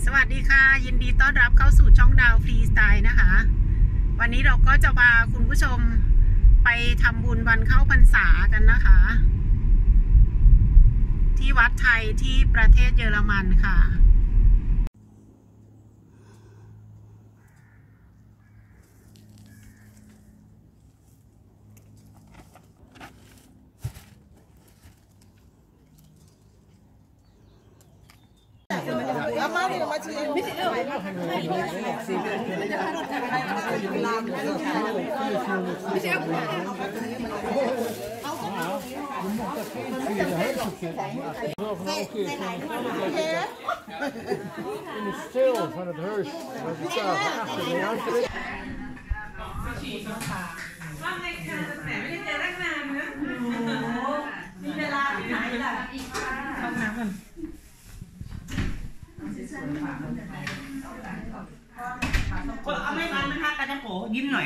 สวัสดีค่ะยินดีต้อนรับเข้าสู่ช่องดาวฟรีสไตล์นะคะวันนี้เราก็จะพาคุณผู้ชมไปทำบุญวันเข้าพรรษากันนะคะที่วัดไทยที่ประเทศเยอรมันค่ะ Stil van het huis. Cô ông ấy ăn hát ca cho cổยิ้มหน่อย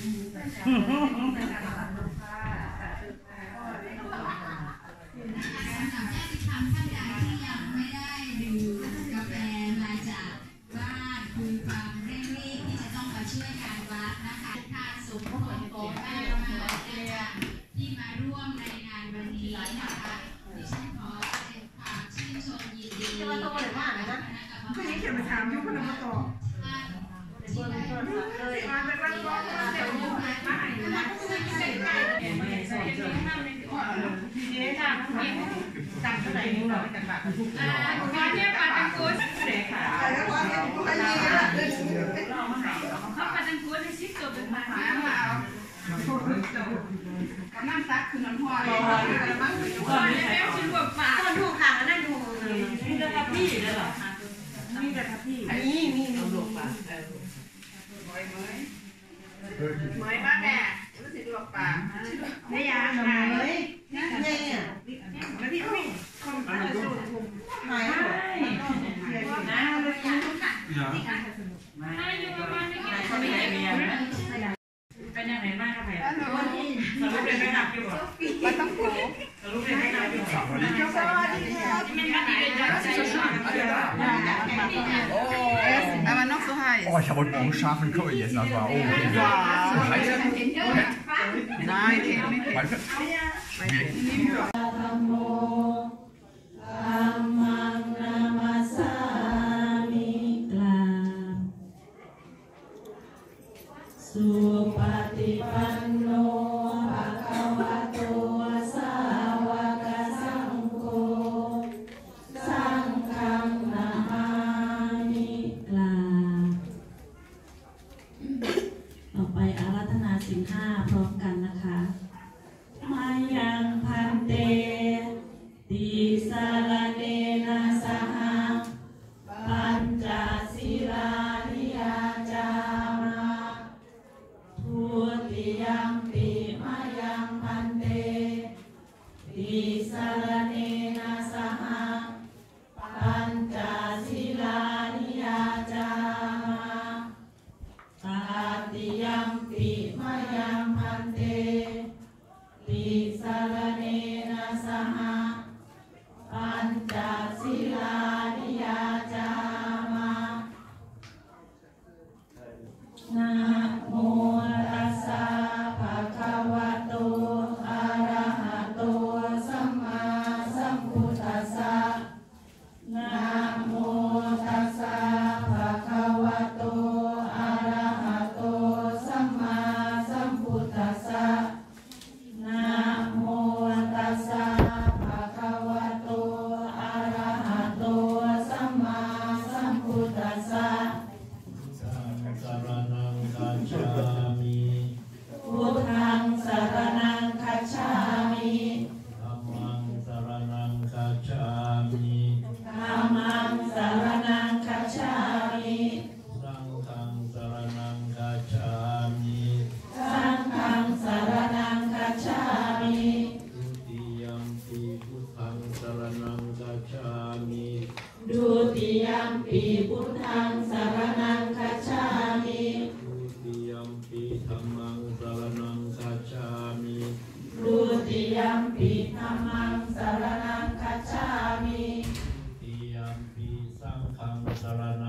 ที่มาร่วมในงานวันนี้นะคะดิฉันขอแสดงความชื่นชมยินดีจะมาโตหรือว่าอะไรนะก็ยังเขียนมาถามยุคพนักงานต่อเลยมาเป็นรักร้องมาเดี๋ยวมาหายนะพี่เจ๊ค่ะตัดเท่าไหร่นี่เราจะตัดงานเนี่ยปัดตังกุ้งเด็กค่ะเขาปัดตังกุ้งในซิปตัวเป็นมากับน้ำซักคือน้ำพอเลยแล้วชิ้นรวมปลาคนถูกขังนั่นดูมีแต่ทับพี่เลยเหรอมีแต่ทับพี่อันนี้มีรวมปลาเหมยบ้านแม่รู้สึกรวมปลาไม่ยากเลยเนี่ยแล้วพี่ไม่คอมพิวเตอร์สูตรหายนะเลยทุกค่ะไม่อยู่บ้านไม่กินเขาไม่ได้เมียเป็นยังไงบ้างครับแม่สรุปเลยไม่หนักอยู่หรอมันต้องโผล่สรุปเลยไม่หนักอยู่หรอสวัสดีครับมันก็ดีเลยจ้ะaber noch so heiß. Oh, ich habe heute Morgen scharfen Curry gegessen, das war so heiß. Nein, nicht. ต่อไปอาราธนาศีลห้าพร้อมกันนะคะมายังพันเตติสารเนนะสหปัญจศีลานิยาจามาทุติยัมปิมายังพันเตติสารเนนะสหปัญจศีลานิยาจามาตาติยัมปิมายังพันเตติสารเนนะสหปัญจศีลานิยาจามานะโมตัสสะภะคะวะโตอะระหะโตสัมมาสัมพุทธัสสะนะโมตัสสะภะคะวะโตอะระหะโตสัมมาสัมพุทธัสสะนะโมตัสสะภะคะวะโตอะระหะโตสัมมาสัมพุทธัสสะพุทธังสรณังคัจฉามิธัมมังสรณังคัจฉามิธัมมังสรณังคัจฉามิสังฆังสรณังคัจฉามิสังฆังสรณังคัจฉามิดุติยัมปิพุทธังสรณังคัจฉามิดุติยัมปิพุทธังสรณังคัจฉามิดุติยัมปิธัมมังสรณังคัจฉามิดุติยัมปิธัมมังสรณังคัจฉามิดุติยัมปิสังฆังสรณ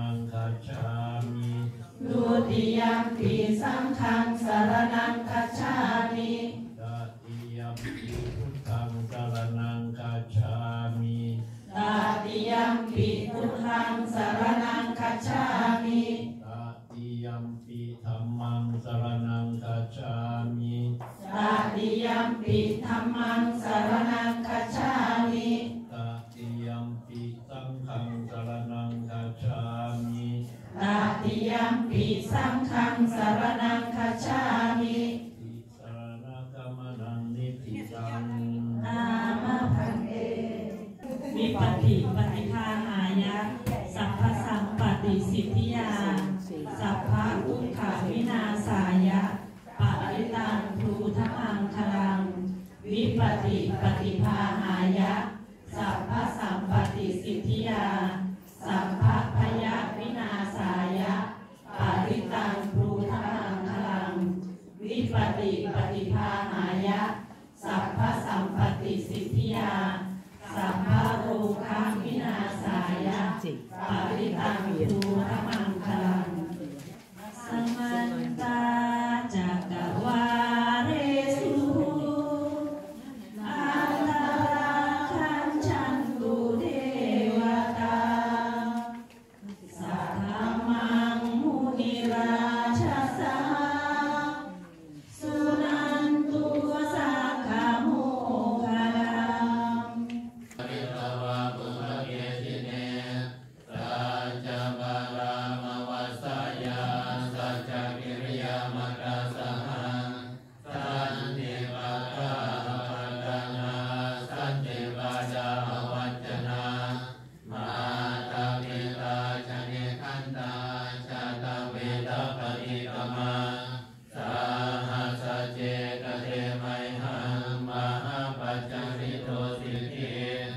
ปิสังฆังสรณังคัจฉามิตติยัมปิพุทธังสรณังคัจฉามิตติยัมปิพุทธังสรณังคัจฉามิตติยัมปิธัมมังสรณังคัจฉามิตติยัมปิธัมมังสรณังคัจฉามิตติยัมปิสังฆังสรณังคัจฉามิตติยัมปิสังฆังสรณังคัจฉามิติสรณกัมมังนิธิตังอามาพันเตวิปัสสิปฏิภาหายะสัพพสัมปติสิทธิยาสัพพะทุกขวินาศายะปริตังภูทมังคลังวิปัสสิปฏิภาหายะสัพพสัมปติสิทธิยาสัพพะพยวินาศายะปริตังภูทมังคลังวิปัสสิปฏิภาหายะสัพพสัมปติสิทธิยาสัพพะโรคะวินาศายะปริตังภูทมังคลังสมันตาจักรวาเรสุอัตตาคัญชันตุเทวตาสัทธามังมุนิราชสาสุนันตุสักขโมคาลังมิตวะปุพเกสิเนสัจจบารามวัสสยาสัจจกิริยามกัสสหังสันติปัฏฐาปัฏฐานาสันติปัฏฐาวัจนะมาตาปิตาชนิคันตาชาตเวทปฏิกมาสาหัสเจกเทไมหังมหาปัจจริโตสิกขิ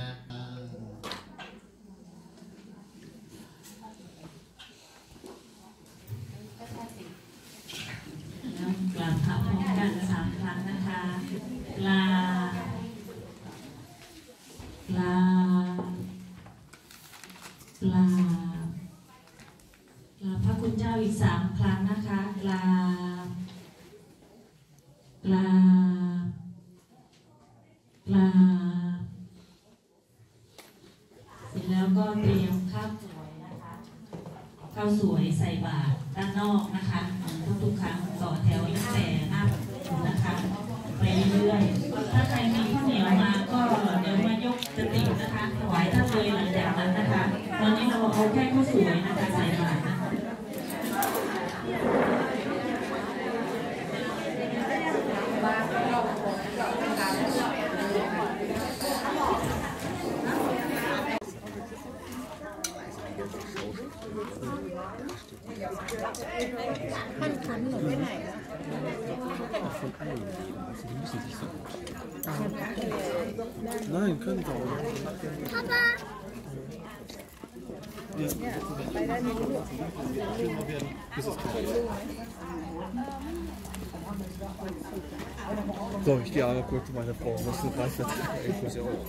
กราบพระพร้อมกัน3 ครั้งนะคะลาลาลาลาพระคุณเจ้าอีก3 ครั้งนะคะลาลาลาเสร็จแล้วก็เตรียมข้าวสวยนะคะข้าวสวยใส่บาตรด้านนอกนะคะทุกครั้งต่อแถวตั้งแต่หน้าประตูนะคะไปเรื่อยๆถ้าใครมีข้าวเหนียวมาก็เดี๋ยวมายกกระติกนะคะถวายท่านเลยหลังจากนั้นนะคะตอนนี้เราเอาแค่ข้าวสวยนะคะใส่บาตรนะคะมันขนหนูไปไหนอะ Nein, können wir auch. Papa! Ja, so, ich gehe einmal kurz zu meiner Frau. Das ist reicht jetzt. Ich muss ja auch.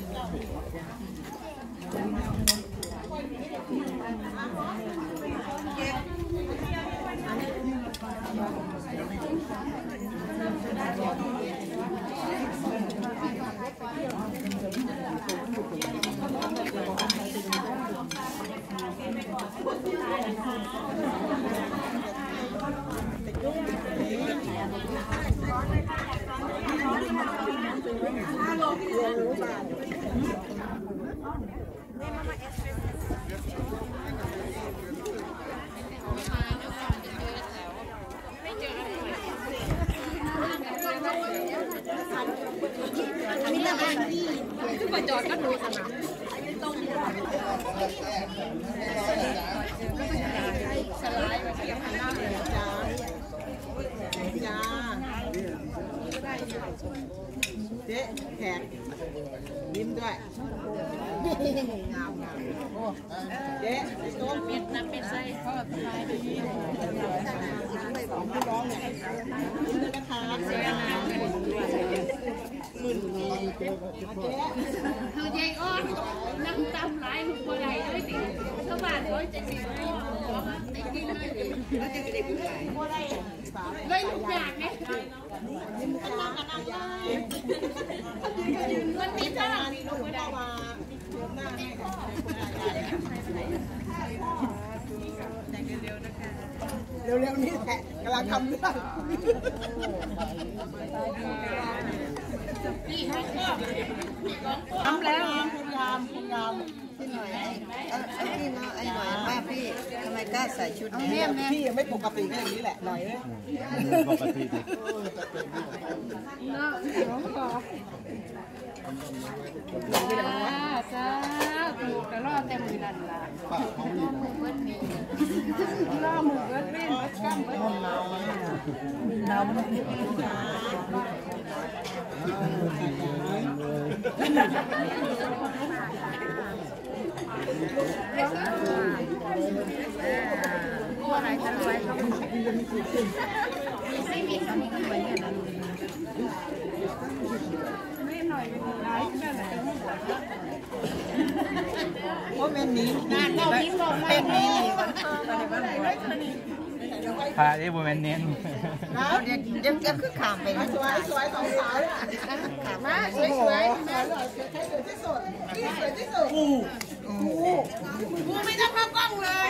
จอดก็ดูสนามสไลด์ไปเก็บข้างหน้าเลยจ้าจ้าเจ๊แขกยิ้มด้วยงามงามเจ๊ต้มเป็ดน้ำเป็ดใส่ทอดสบายดีของพี่น้องเนี่ยยิ้มด้วยนะคะเจ๊น้ำคือยายอ้อนนั่งตำหลายหัวใหญ่ด้วยสิเขาบาดด้วยจะสิบหัวติดเลยทุกอย่างไงยิ้มข้างหน้าใหญ่ยืนมันมีท่านี่ลงไม่ได้มาเดินหน้าให้เร็วๆนี่แหละกำลังทำเรื่องทำแล้วคุณงามพี่หน่อยพี่มาไอ้หน่อยป้าพี่ทำไมกล้าใส่ชุดนี้พี่ยังไม่ปกติก็อย่างนี้แหละหน่อยเลยปกติดิซาถูกกระรอกเต็มมือนั่นล่ะล่อมือเบิดเล่นเบิดกำเบิดน้ำอะไรจะรวยเขาไม่มีคนรวยเนี่ยนะไม่หน่อยเป็นไรแค่ไหนว่าเป็นนี้งานเราพิมพ์ลงมาเป็นนี้พาได้โมเมนต์เน้นเดี๋ยวคือขามไปสวยของสาวมาสวยที่สุดกูไม่ต้องเข้ากล้องเลย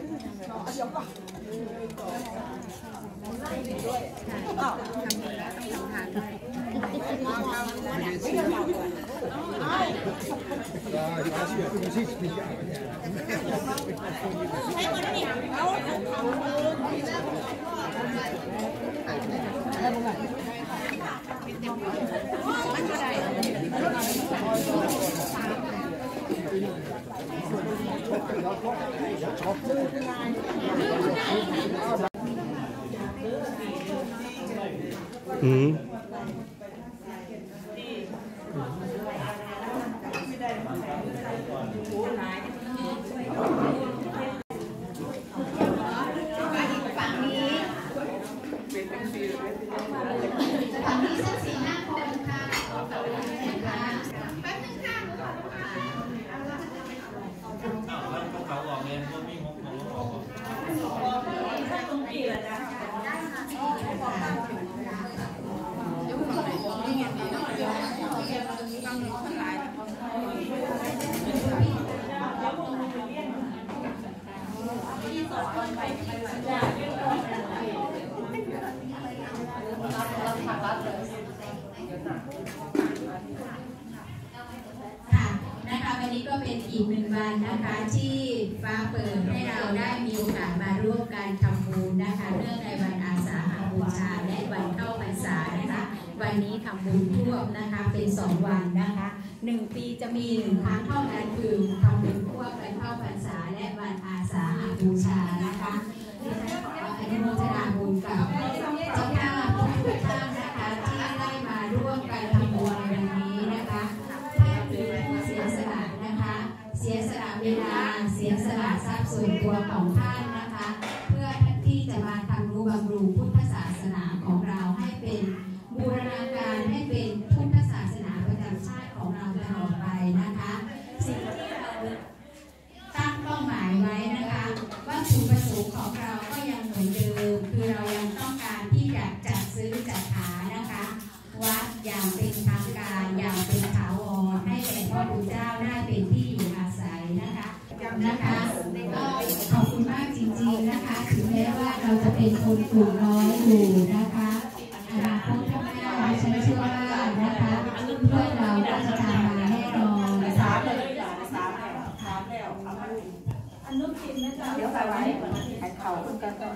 นะคะวันนี้ก็เป็นอีกหนึ่งวันนะคะที่ฟ้าเปิดให้เราได้มีโอกาสมาร่วมกันทำบุญนะคะเนื่องในวันอาสาฬหบูชาและวันเข้าพรรษานะคะวันนี้ทำบุญร่วมนะคะเป็น2 วันนะคะ1 ปีจะมี1 ครั้งเท่านั้นคือทำบุญร่วมวันเข้าพรรษาและวันอาสาฬบูชานะคะดิฉันขออนุโมทนาบุญกับเจ้าภาพทุกท่านนะคะที่ได้มาร่วมกันทำบุญในวันนี้นะคะท่านคือผู้เสียสละนะคะเสียสละเวลาเสียสละทรัพย์ส่วนตัวของท่านนะคะเพื่อที่จะมาทำนุบำรุงพุทธศาสนาของเราให้เป็นบูรณาการให้เป็นพุทธศาสนาประจำชาติของเราตลอดไปนะคะสิ่งที่เราตั้งเป้าหมายไว้นะคะว่าจุดประสงค์ของเราก็ยังเหมือนเดิมคือเรายังต้องการที่จะจัดซื้อจัดหานะคะวัดอย่างเป็นทางการอย่างเป็นถาวรให้แด่พระพุทธเจ้าได้เป็นที่อยู่อาศัยนะคะก็ขอบคุณมากจริงๆนะคะถึงแม้ว่าเราจะเป็นคนกลุ่มน้อยอยู่นะคะอนาคตข้างหน้าฉันเชื่อว่านะคะเพื่อนเราก็จะตามมาแน่นอนอันนู้นกินนะจ๊ะเดี๋ยวไปไว้ให้เขาคุณกันอา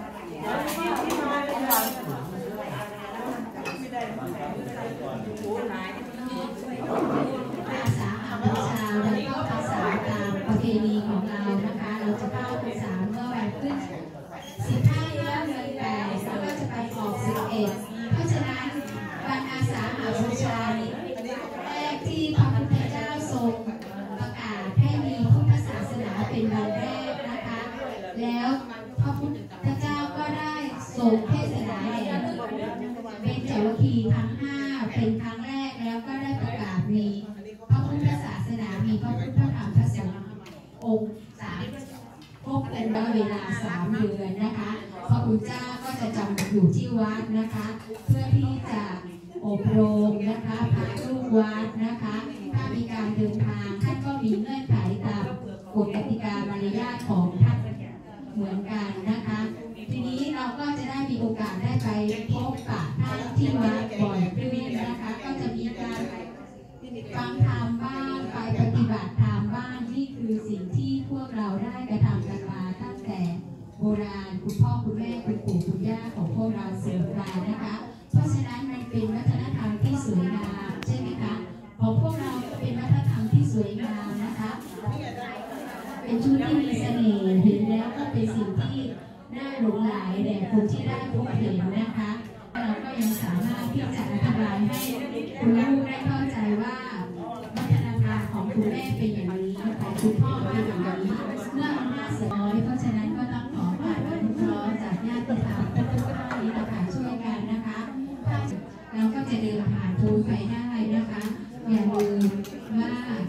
สาฬบูชาและก็ภาษาตามประเพณีของเรานะคะเราจะเข้าภาษาเมื่อวันขึ้น15 เดือน 8แล้วก็จะไปออก11เพราะฉะนั้นวันอาสาฬบูชาแรกที่พระพุทธเจ้าทรงประกาศให้มีพุทธศาสนาเป็นวันแรกนะคะแล้วพระพุทธเจ้าก็ได้ทรงเทศนาแด่เป็นเจ้าวัคคีย์ทั้ง5เป็นครั้งแรกแล้วก็ได้ประกาศมีพระพุทธศาสนามีพระพุทธธรรมพระสงฆ์องค์3 พบกันเวลา 3 เดือนนะคะพระคุณเจ้าก็จะจำอยู่ที่วัดนะคะเพื่อที่จะอบรมนะคะพาลูกวัดนะคะถ้ามีการเดินทางท่านก็มีเงื่อนไขตามกฎกติกามารยาทของท่านเหมือนกันนะคะทีนี้เราก็จะได้มีโอกาสได้ไปพบปะท่านที่วัดบ่อยขึ้นนะคะก็จะมีการฟังธรรมบ้างไปปฏิบัติธรรมบ้างนี่คือสิ่งที่พวกเราได้กระทำกันมาตั้งแต่โบราณคุณพ่อคุณแม่คุณปู่คุณย่าของพวกเราสืบมานะคะเพราะฉะนั้นมันเป็นวัฒนธรรมที่สวยงามใช่ไหมคะของพวกเราเป็นวัฒนธรรมที่สวยงามนะคะเป็นชุดที่มีเสน่ห์เห็นแล้วก็เป็นสิ่งที่น่าหลงไหลแด่คนที่ได้พบเห็นนะคะเราก็ยังสามารถที่จะอธิบายให้คุณลูกได้เข้าใจว่าวัฒนธรรมของคุณแม่เป็นอย่างนี้ของคุณพ่อเป็นอย่างนี้เมื่อมันน่าเสียน้อยเพราะฉะนั้นก็ต้องขอความอนุเคราะห์จากญาติธรรมทุกท่านนี้นะคะช่วยกันนะคะเราก็จะเดินผ่านภูมิไปได้นะคะอย่าลืมว่า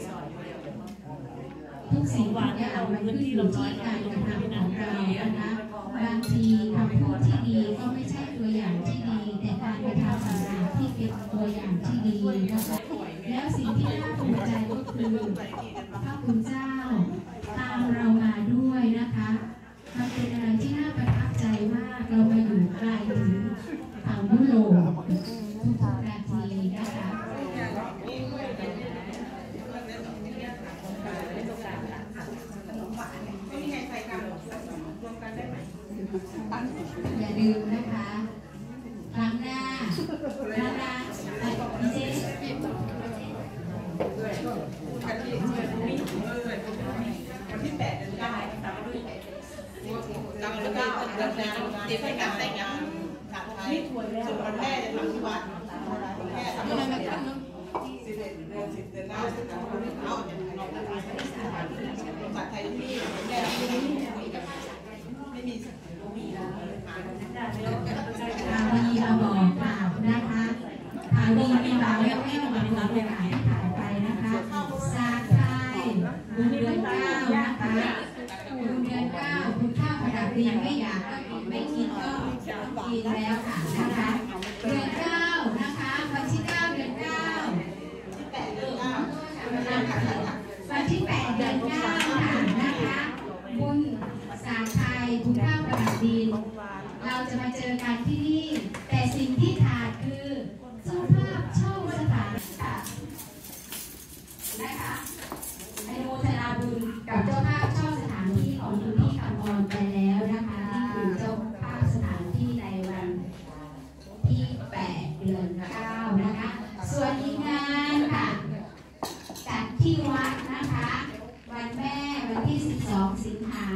ทุกสิ่งทุกอย่างมันขึ้นอยู่ที่การกระทำของเรานะคะบางทีคำพูดที่ดีก็ไม่ใช่ตัวอย่างที่ดีแต่การกระทำต่างๆที่เป็นตัวอย่างที่ดีนะคะแล้วสิ่งที่น่าภูมิใจก็คือพระคุณเจ้าตามเรามาด้วยนะคะมันเป็นอะไรที่น่าประทับใจมากเรามาอยู่ไกลถึงฝั่งยุโรปทุกนาทีนะคะอย่าลืมนะคะครั้งหน้าพี่เจ๊วันที่8 เดือน 9เราแล้วก็ดำเนินเตรียมการแต่งงานฉาไทยส่วนวันแม่จะทำที่วัดแม่ทำอะไรกัน11 เดือน 10 เดือน9เอาฉาไทยที่แม่ไม่มีข่าวดีมาบอกข่าวนะคะข่าวดีมีมาแล้วให้เรามาบอกข่าวให้ถ่ายไปนะคะสาไทยบุญเดือน 9นะคะบุญเดือน 9คุณข้าวประดับดีไม่อยากก็กินไม่กินก็กินแล้วค่ะนะคะเดือน 9นะคะวันที่ 9 เดือน 9วันที่ 8 เดือน 9ค่ะนะคะบุญสาไทยคุณข้าวประดับดีเราจะมาเจอกันที่นี่แต่สิ่งที่ขาดคือเจ้าภาพเช่าสถานนะคะอนุโมทนาบุญกับเจ้าภาพเช่าสถานที่ของคุณพี่คำออนไปแล้วนะคะนี่คือเจ้าภาพสถานที่ในวันที่ 8 เดือน 9นะคะส่วนอีกงานค่ะจัดที่วัดนะคะวันแม่วันที่ 12 สิงหา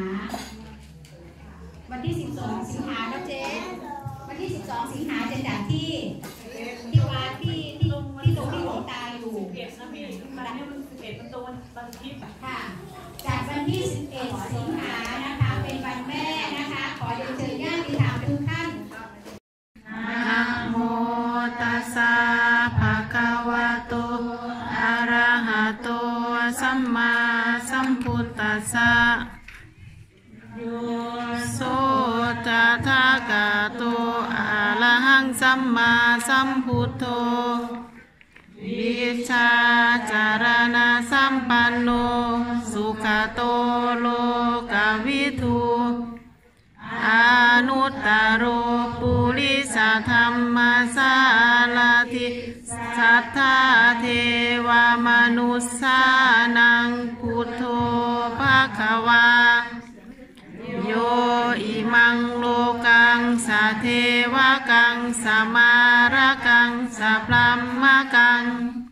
วันที่ 12 สิงหาแล้วเจ๊วันที่ 12 สิงหาจะจัดที่วัดที่ตรงที่หลวงตาอยู่11นะพี่วันนี้มัน11มันโดนวันอาทิตย์ค่ะจัดวันที่ 11 สิงหานะคะเป็นวันแม่นะคะขอเชิญญาติธรรมทุกท่านนะโมตัสสะภะคะวะโตอะระหะโตสัมมาสัมพุทธัสสะโสตถากะโตอะระหังสัมมาสัมพุทโธวิชาจารณะสัมปันโนสุขโตโลกวิทูอนุตตโรปุริสธรรมสารถิสัทธาเทวมนุสสานังพุทโธภควาโยอิมังโลกังสะเทวกังสมารกังสะพรัมมกัง